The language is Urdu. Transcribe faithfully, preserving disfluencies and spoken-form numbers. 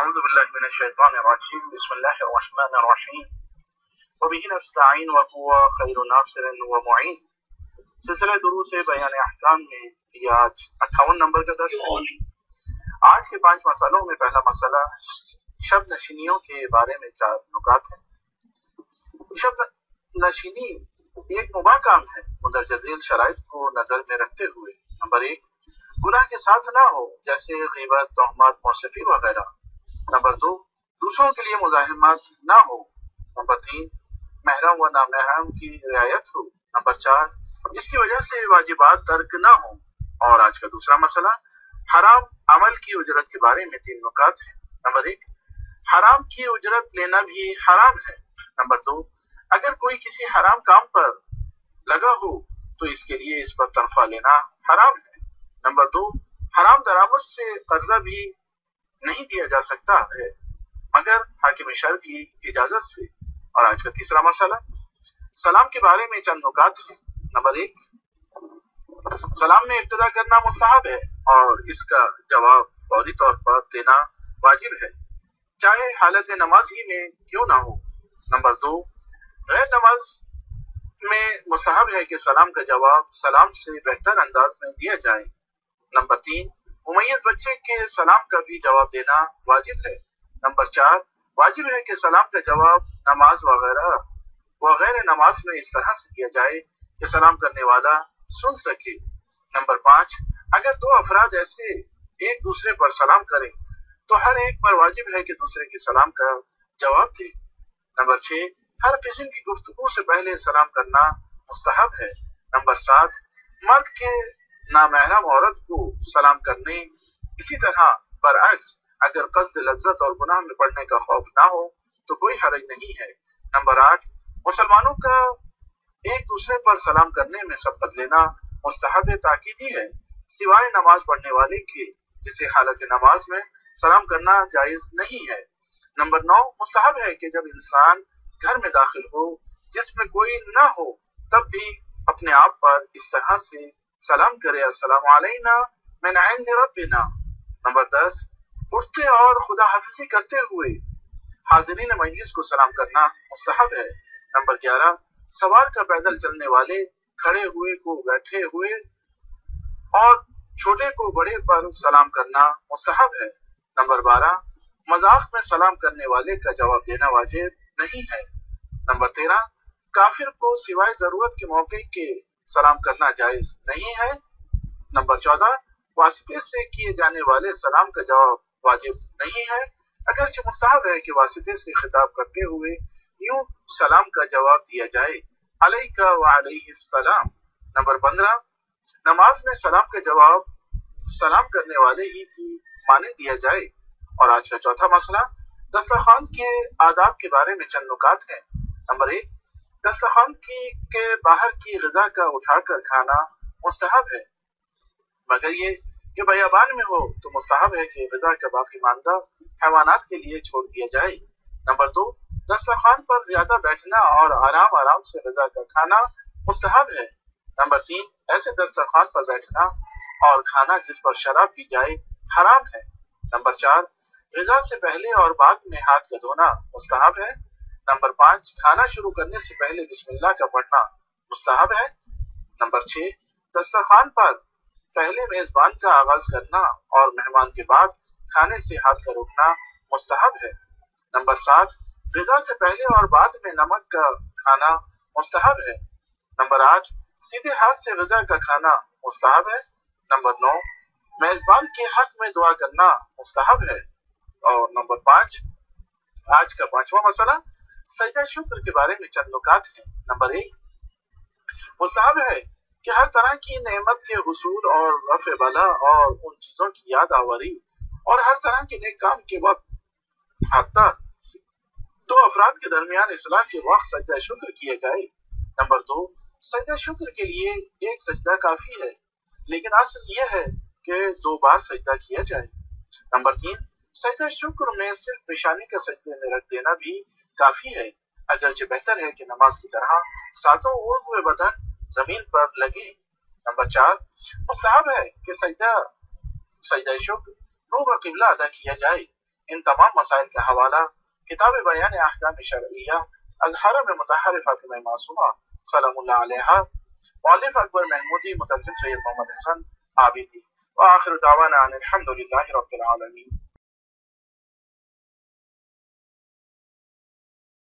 اعوذ باللہ من الشیطان الرجیم بسم اللہ الرحمن الرحیم وبہ نستعین وهو خیر ناصر ومعین۔ سلسلہ دروس بیان احکام میں یہ آج اٹھاون نمبر کا درس ہے۔ آج کے پانچ مسئلوں میں پہلا مسئلہ شب نشینیوں کے بارے میں چار نکات ہیں۔ شب نشینی ایک مباح کام ہے مندرجہ ذیل شرائط کو نظر میں رکھتے ہوئے۔ نمبر ایک، گناہ کے ساتھ نہ ہو جیسے غیبت، تہمت، موسیقی وغیرہ۔ نمبر دو، دوسروں کے لیے مزاحمت نہ ہو۔ نمبر تین، محرم و نامحرم کی رعایت ہو۔ نمبر چار، اس کی وجہ سے واجبات ترک نہ ہو۔ اور آج کا دوسرا مسئلہ حرام عمل کی اجرت کے بارے میں تین نکات ہیں۔ نمبر ایک، حرام کی اجرت لینا بھی حرام ہے۔ نمبر دو، اگر کوئی کسی حرام کام پر لگا ہو تو اس کے لیے اس پر تنخواہ لینا حرام ہے۔ نمبر دو، حرام درآمد سے قرضہ بھی نہیں دیا جا سکتا ہے مگر حاکم شرع کی اجازت سے۔ اور آج کا تیسرا مسئلہ سلام کے بارے میں چند نکات ہیں۔ نمبر ایک، سلام میں ابتدا کرنا مستحب ہے اور اس کا جواب فوری طور پر دینا واجب ہے چاہے حالت نماز ہی میں کیوں نہ ہو۔ نمبر دو، غیر نماز میں مستحب ہے کہ سلام کا جواب سلام سے بہتر انداز میں دیا جائے۔ نمبر تین، ممیز بچے کے سلام کا بھی جواب دینا واجب ہے۔ نمبر چار، واجب ہے کہ سلام کا جواب نماز وغیرہ وغیر نماز میں اس طرح سے دیا جائے کہ سلام کرنے والا سن سکے۔ نمبر پانچ، اگر دو افراد ایسے ایک دوسرے پر سلام کریں تو ہر ایک پر واجب ہے کہ دوسرے کے سلام کا جواب دے۔ نمبر چھ، ہر قسم کی گفتگو سے پہلے سلام کرنا مستحب ہے۔ نمبر سات، مرد کے نامحرم عورت کو سلام کرنے، اسی طرح برعکس اگر قصد لذت اور گناہ میں پڑنے کا خوف نہ ہو تو کوئی حرج نہیں ہے۔ نمبر آٹھ، مسلمانوں کا ایک دوسرے پر سلام کرنے میں سبقت لینا مستحب تاکیدی ہے سوائے نماز پڑھنے والے کے جسے حالت نماز میں سلام کرنا جائز نہیں ہے۔ نمبر نو، مستحب ہے کہ جب انسان گھر میں داخل ہو جس میں کوئی نہ ہو تب بھی اپنے آپ پر اس طرح سے سلام کرے، السلام علینا من عند ربنا۔ نمبر دس، اٹھتے اور خدا حافظی کرتے ہوئے حاضرین مجلس کو سلام کرنا مستحب ہے۔ نمبر گیارہ، سوار کا پیدل چلنے والے کھڑے ہوئے کو بیٹھے ہوئے اور چھوٹے کو بڑے پر سلام کرنا مستحب ہے۔ نمبر بارہ، مذاق میں سلام کرنے والے کا جواب دینا واجب نہیں ہے۔ نمبر تیرہ، کافر کو سوائے ضرورت کے موقع کے سلام کرنا جائز نہیں ہے۔ نمبر چودہ، واسطے سے کیے جانے والے سلام کا جواب واجب نہیں ہے اگرچہ مستحب ہے کہ واسطے سے خطاب کرتے ہوئے یوں سلام کا جواب دیا جائے، علیک وعلیہ السلام۔ نمبر پندرہ، نماز میں سلام کا جواب سلام کرنے والے ہی کی مانند دیا جائے۔ اور آج کا چوتھا مسئلہ دسترخوان کے آداب کے بارے میں چند نکات ہیں۔ نمبر ایک، دسترخوان کی کے باہر کی غذا کا اٹھا کر کھانا مستحب ہے مگر یہ کہ بیابان میں ہو تو مستحب ہے کہ غذا کا باقی ماندہ حیوانات کے لیے چھوڑ دیا جائے۔ نمبر دو، دسترخوان پر زیادہ بیٹھنا اور آرام آرام سے غذا کا کھانا مستحب ہے۔ نمبر تین، ایسے دسترخوان پر بیٹھنا اور کھانا جس پر شراب پی جائے حرام ہے۔ نمبر چار، غذا سے پہلے اور بعد میں ہاتھ کا دھونا مستحب ہے۔ نمبر پانچ، کھانا شروع کرنے سے پہلے بسم اللہ کا پڑھنا مستحب ہے۔ نمبر چھ، دسترخوان پر پہلے میزبان کا آغاز کرنا اور مہمان کے بعد کھانے سے ہاتھ کا روکنا مستحب ہے۔ نمبر سات، غذا سے پہلے اور بعد میں نمک کا کھانا مستحب ہے۔ نمبر آٹھ، سیدھے ہاتھ سے غذا کا کھانا مستحب ہے۔ نمبر نو، میزبان کے حق میں دعا کرنا مستحب ہے۔ اور نمبر پانچ، آج کا پانچواں مسئلہ سجدہ شکر کے بارے میں چند نکات ہیں۔ نمبر ایک، مستحب ہے کہ ہر طرح کی نعمت کے حصول اور رفع بلا اور ان چیزوں کی یاد آوری اور ہر طرح کے نیک کام کے وقت حتیٰ دو افراد کے درمیان اصلاح کے وقت سجدہ شکر کیا جائے۔ نمبر دو، سجدہ شکر کے لیے ایک سجدہ کافی ہے لیکن اصل یہ ہے کہ دو بار سجدہ کیا جائے۔ نمبر تین، سجدہ شکر میں صرف پیشانی کا سجدے میں رکھ دینا بھی کافی ہے اگرچہ بہتر ہے کہ نماز کی طرح ساتوں عضو بدن زمین پر لگے۔ نمبر چار، مستحب ہے کہ سجدہ سجدہ شکر نور قبلہ ادا کیا جائے ان تمام مسائل کا حوالہ کتاب بیان احکام شرعیہ الحرم مطہر فاطمہ معصومہ سلام اللہ علیہا، مؤلف اکبر محمودی، مترجم سید محمد حسن عابدی۔ وآخر دعوانا ان الحمد للہ رب العالمین۔